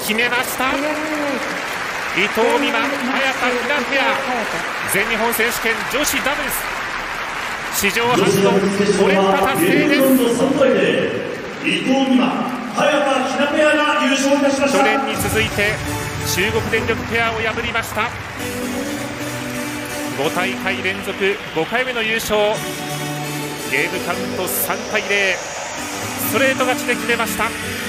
決めました。伊藤美誠、早田ひなペア、全日本選手権女子ダブルス史上初の5連覇達成です。 伊藤美誠、早田ひなペアが優勝いたしました。 去年に続いて中国電力ペアを破りました。5大会連続5回目の優勝。ゲームカウント3対0、ストレート勝ちで決めました。